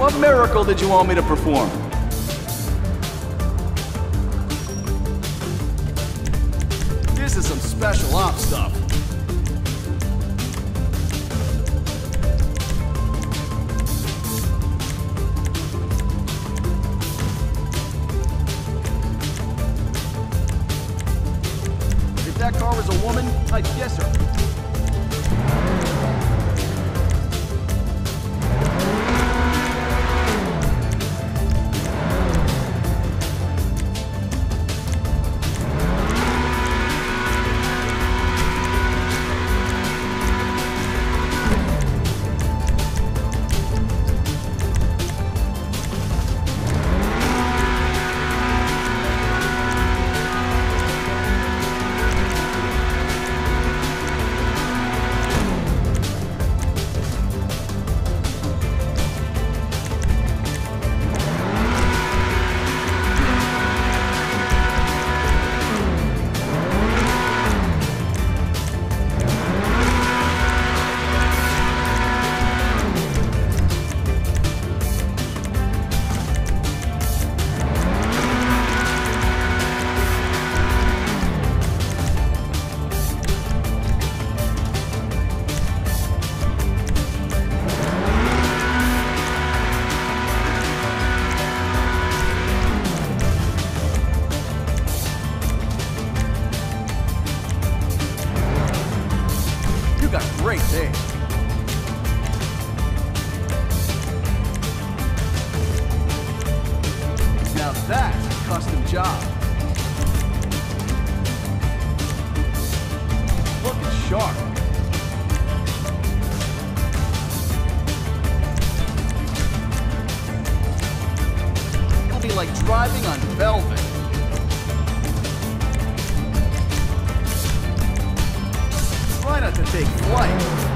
What miracle did you want me to perform? This is some special ops stuff. If that car was a woman, I'd guess her. Great day. Now that's a custom job. Looking sharp. It'll be like driving on velvet. Try not to take flight.